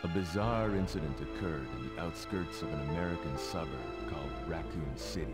bizarre incident occurred in the outskirts of an American suburb called Raccoon City.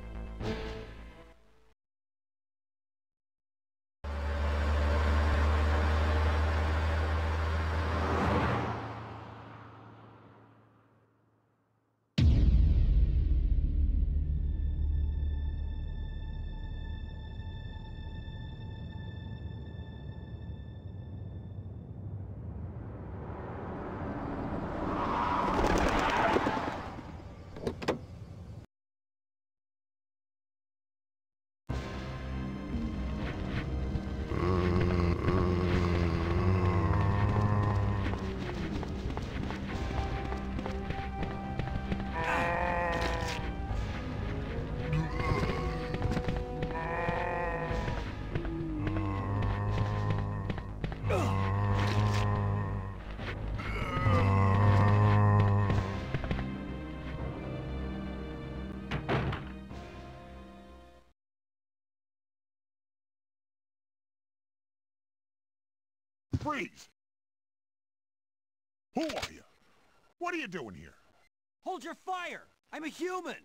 Freeze! Who are you? What are you doing here? Hold your fire! I'm a human!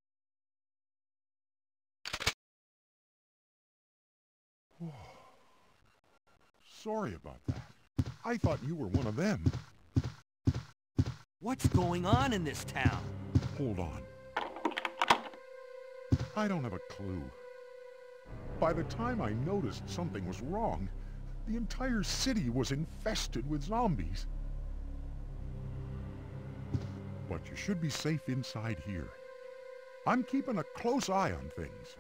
Sorry about that. I thought you were one of them. What's going on in this town? Hold on. I don't have a clue. By the time I noticed something was wrong, the entire city was infested with zombies. But you should be safe inside here. I'm keeping a close eye on things.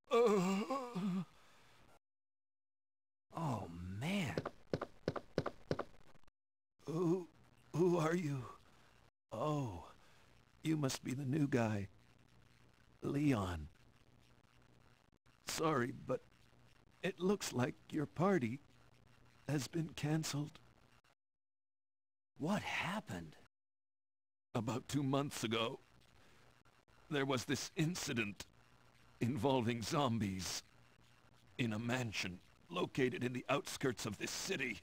Oh, man. Who are you? Oh, you must be the new guy. Leon. Sorry, but it looks like your party has been cancelled. What happened? About 2 months ago, there was this incident involving zombies in a mansion located in the outskirts of this city.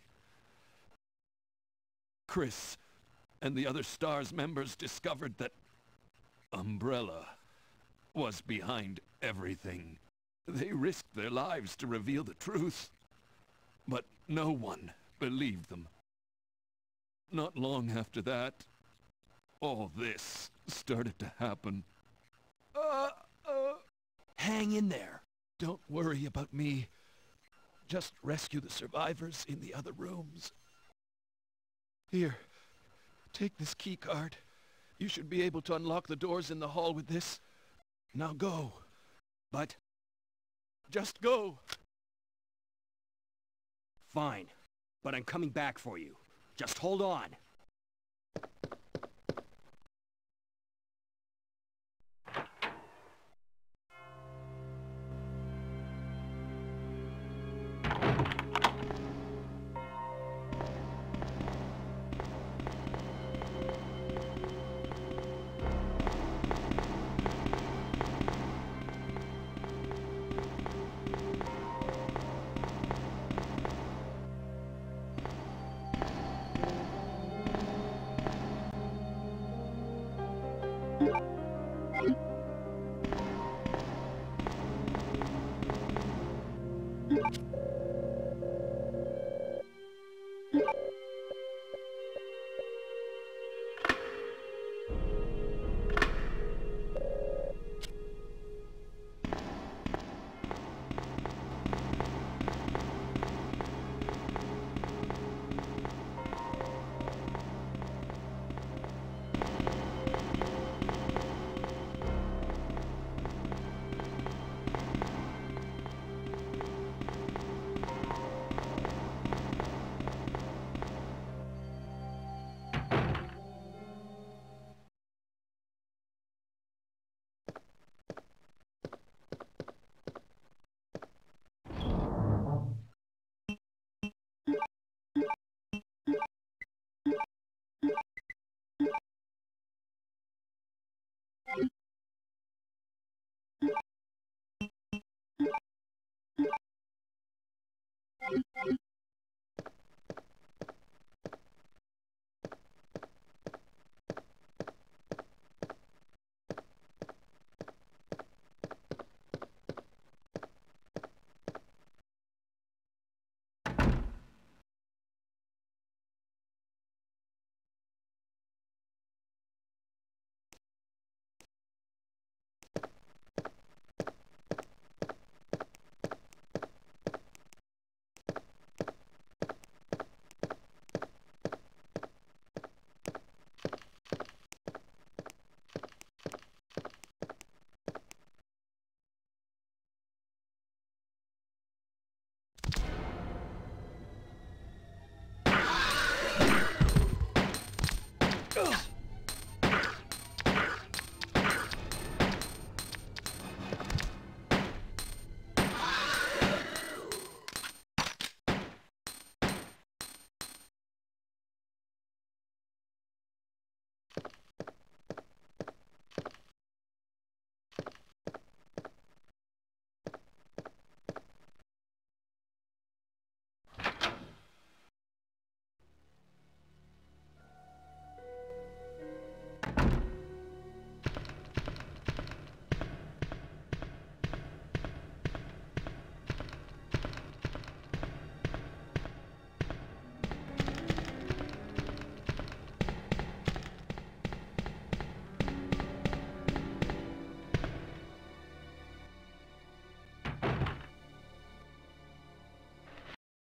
Chris and the other STARS members discovered that Umbrella was behind everything. They risked their lives to reveal the truth, but no one believed them. Not long after that, all this started to happen. Hang in there. Don't worry about me. Just rescue the survivors in the other rooms. Here, take this key card. You should be able to unlock the doors in the hall with this. Now go. But just go. Fine, but I'm coming back for you. Just hold on.